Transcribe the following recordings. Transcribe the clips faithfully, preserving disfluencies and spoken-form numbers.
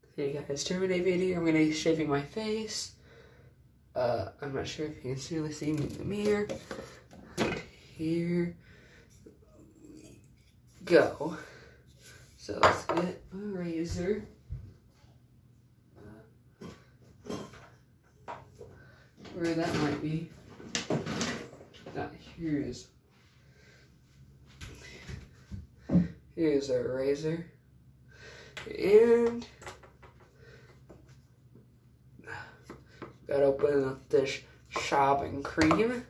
Hey guys, Terminate video. I'm gonna be shaving my face. Uh, I'm not sure if you can really see me in the mirror. Here we go. So let's get a razor. Uh, where that might be. Not here is. Here's a razor. And gotta open up this shopping cream.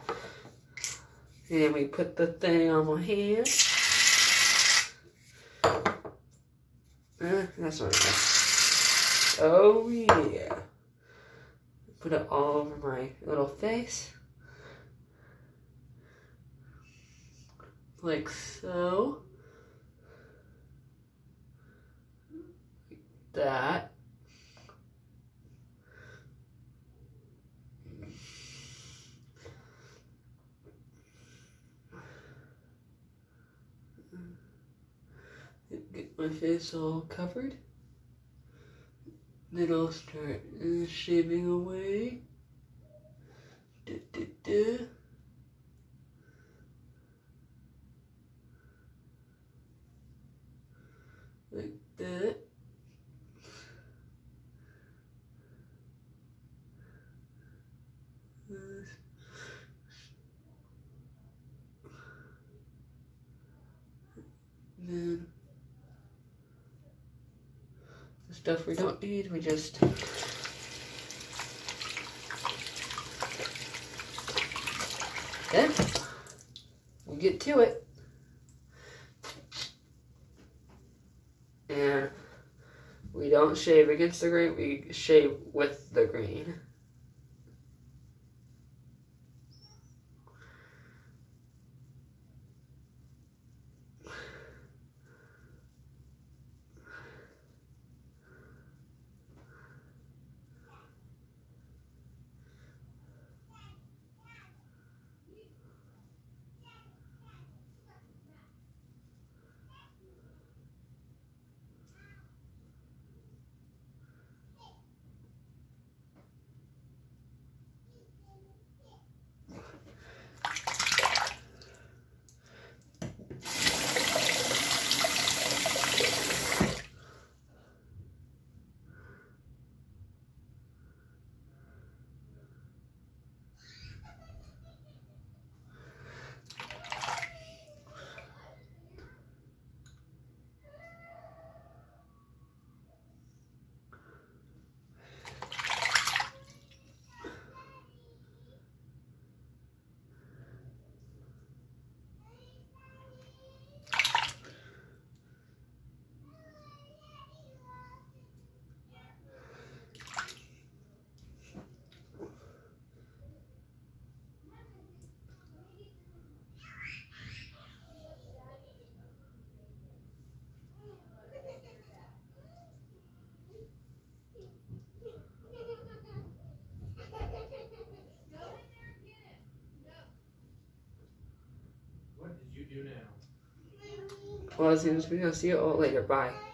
And we put the thing on my hand. Uh, that's not enough. Oh yeah. Put it all over my little face. Like so. Like that. Get my face all covered. Then I'll start uh, shaving away. Da, da, da. Like that. Then the stuff we don't need, we just then we get to it. And we don't shave against the grain, we shave with the grain. What did you do now? Well, as soon as we go see you all later. Bye.